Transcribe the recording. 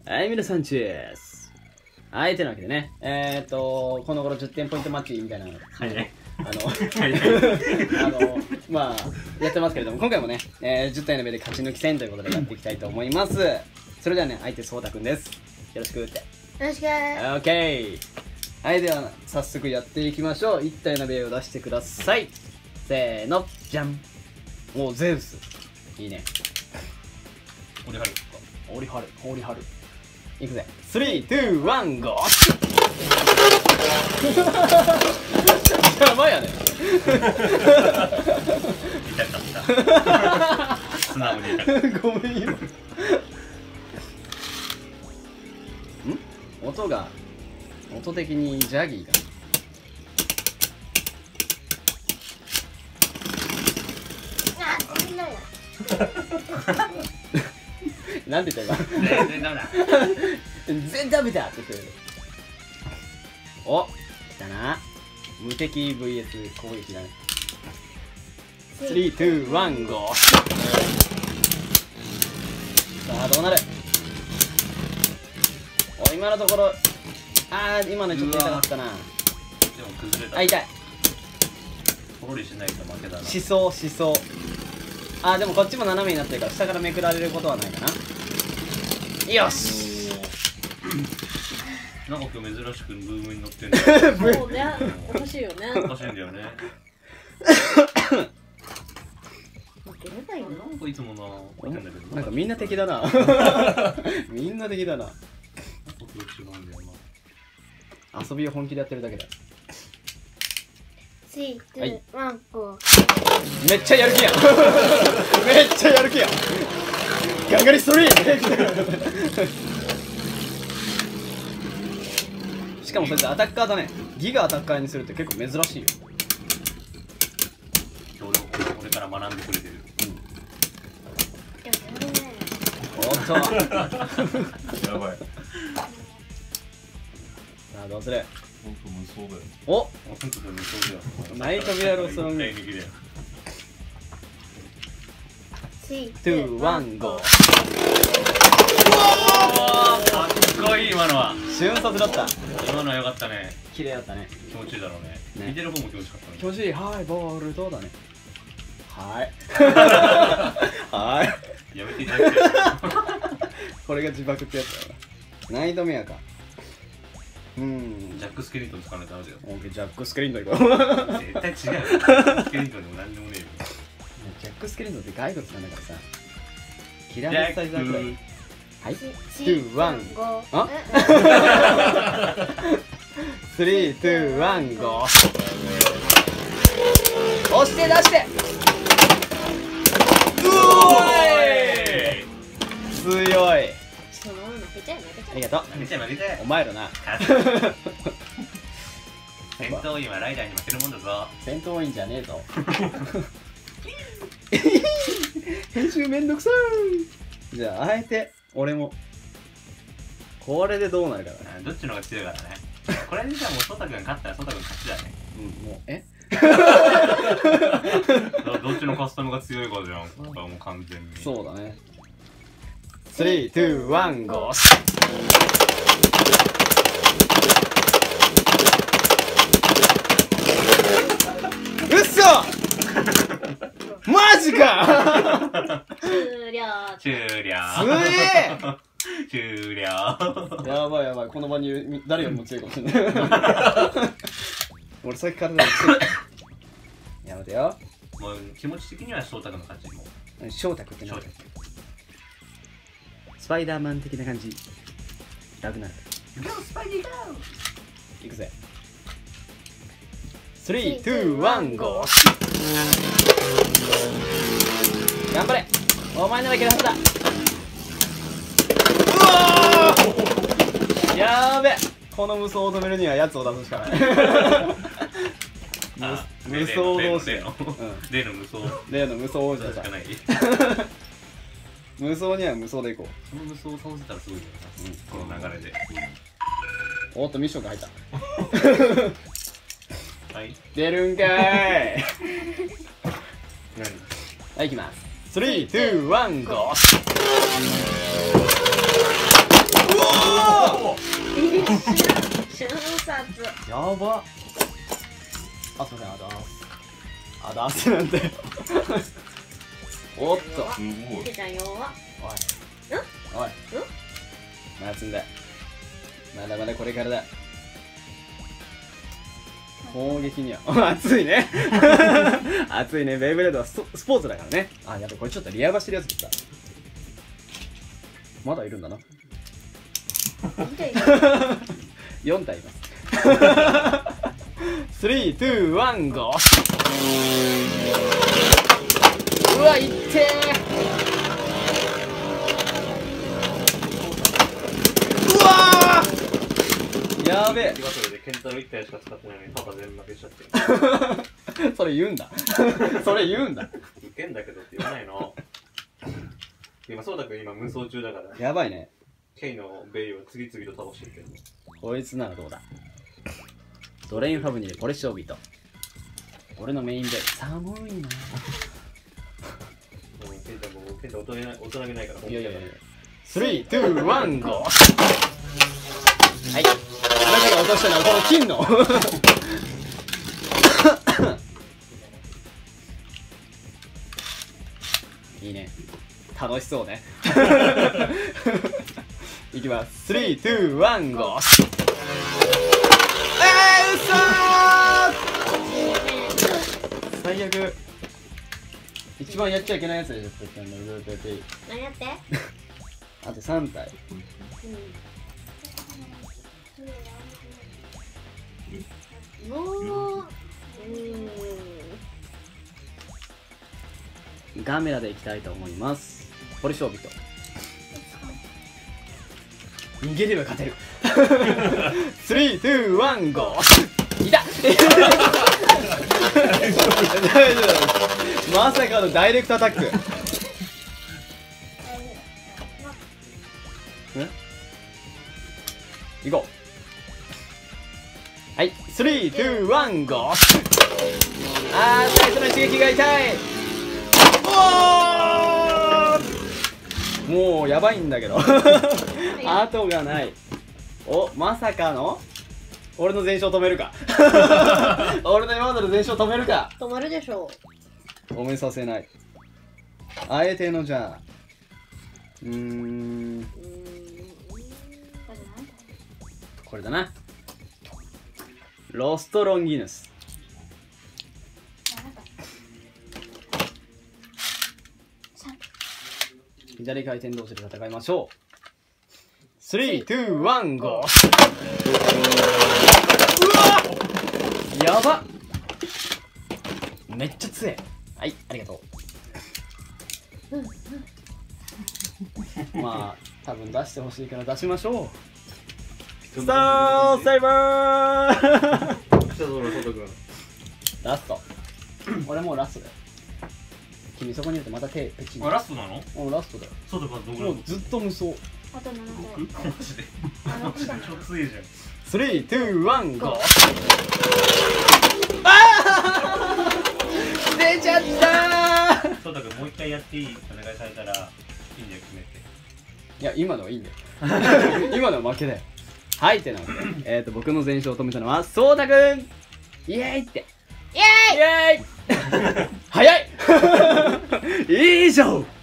はい、皆さんチェース。はい、てなわけでね、この頃10点ポイントマッチみたいなの、 はいね。 まあ、やってますけれども、今回もね、10体の上で勝ち抜き戦ということでやっていきたいと思います。それではね、相手、そうたくんです。よろしくって。 よろしく。 オッケー。はい、では、早速やっていきましょう。1体の上を出してください。せーの、じゃん。お、ゼウス。いいね。 オリハルか。 オリハル、オリハル。いくぜ。3、2、1、ゴー。やばいやね。 痛かった。素直に痛かった。 ごめんよ。音的にジャギーが。なんて言った今。 全然ダメだ。 全然ダメだって言ってる。お、来たな。無敵 VS 攻撃だね。3、2、1、ゴー。さあ、どうなる。お、今のところ、今のちょっと痛かったな。 でも崩れた。 あ、痛い。 ポロリしないと負けだな。 しそう。でもこっちも斜めになってるから下からめくられることはないかな。よし。 なんか今日珍しくブームに乗ってんだよ。 そうね、おかしいよね。 おかしいんだよね。 負ければいいの。 なんかいつもな、負けんだけど。 なんかみんな敵だな。みんな敵だな。 僕違うんだよな。 遊びを本気でやってるだけだ。 3、2、1、ゴめっちゃやる気やん。めっちゃやる気やん。ガンガリストリート。しかもそいつアタッカーだね。ギガアタッカーにするって結構珍しいよ。 今日これから学んでくれてる。 おっと。 やばい。 さあどうする。 本当無双だよ。 お、 本当無双だよ。 ナイトビアロスロング。 絶対抜きだよ。 ー。 2、1、ゴー。 かっこいい今のは。 瞬殺だった。 今のは良かったね。 綺麗だったね。 気持ちいいだろうね。 ね見てる方も気持ちよかったね。 気持ちいい。はい、ボールどうだね。はい。はい。 やめていただきたい。 これが自爆ってやつだな。ナイトメアか。 ジャックスケリトン使わないとダメだよ。 オーケー、ジャックスケリントン行こう。 絶対違うよ。ジャックスケリトンでも何でもねえよ。 ジャックスケリントンって骸骨なんだからさ。キラーサイザーくらい。はい。2、1、 ゴあ3、2、1、ゴー。押して出して。強い。 そのまま負けちゃえ。 ありがとう。 負けちゃえ負けちゃえ。 お前らな。 戦闘員はライダーに負けるもんだぞ。 戦闘員じゃねえぞ。編集めんどくさい。じゃああえて俺もこれでどうなるかだね。 どっちの方が強いからね。これでじゃあもうソタ君勝ったらソタ君勝ちだね。 もうどっちのカスタムが強いかじゃん。もう完全に。 そうだね。3、2、1、ゴー。うっそマジか。 終了。 終了。終了。 やばいやばい、この場に誰よりも強いかもしれない。俺さっきからだ。やめてよ。 もう気持ち的には翔太君の勝ち。もう翔太君って何だっけ。スパイダーマン的な感じ。ラグナル。 スパイディーゴー。 いくぜ。3、2、1、ゴー。頑張れ。お前ならいけるはずだ。うわーやーべ。この無双を止めるにはやつを出すしかない。無双同士。 例の無双。 例の無双王者だ。無双には無双でいこう。 その無双を倒せたらすごいよな。この流れで。 おっとミッションが入った。 はい。 出るんかーい。 何？ はい、行きます。3、2、1、ゴー。うわ瞬殺。 やば。あ、すいません、あだすなんて。おっと。 すごい。 けちゃん弱。 おい。夏んだ。まだまだこれからだ。攻撃には熱いね。熱いね。ベイブレードはスポーツだからね。あ、やべ、これちょっとリアバしてるやつだった。まだいるんだな。4体います。3、2、1、ゴー。うわ、いってー。うわー、やべえ。 気がそれでケンタロウ1体しか使ってないのにパパ全部負けしちゃって。 それ言うんだ。それ言うんだ。 ウケんだけどって言わないの。今そうたくん今無双中だから。 やばいね。 ケイのベイを次々と倒してるけど。 こいつならどうだ。ドレインファブにでこれ勝負と。俺のメインで寒いな。 ケンタもうケンタ大人げないから。 いやいやいや。3、2、1、ゴー。はい。あなたが落としたのはこの金の。いいね。楽しそうね。いきます。3、2、1、ゴー。嘘ー。最悪。一番やっちゃいけないやつでしょ。 何やって？ あと3体。ガメラでいきたいと思います。これ勝負と。逃げれば勝てる。3、2、1、ゴー。いた。大丈夫。まさかのダイレクトアタック。行こう。はい、3、2、1、ゴー。あー、最初の一撃が痛い。おー、もうやばいんだけど。後がない。お、まさかの俺の全勝止めるか。俺の今までの全勝止めるか。 止まるでしょう。止めさせない。あえてのじゃあこれだな。ロストロンギヌス。左回転同士で戦いましょう。3、2、1、ゴー。うわっ、やばっ。めっちゃ強い。はい、ありがとう。まあ多分出してほしいから出しましょう。スターセイバー。ラスト。俺もうラストだよ。君そこにいるとまた手ペチン。 あ、ラストなの？ お、ラストだよ。 そうだからどこもうずっと無双。 あと7 マジで。超強いじゃん。 3、2、1、ゴー。出ちゃったー。 そうだからもう一回やっていいお願いされたらいいんだよ、決めて。 いや、今のはいいんだよ。今のは負けだよ。はい、ってなわけで、僕の全勝を止めたのはそうたくん。イエーイって。イエーイ早い。以上。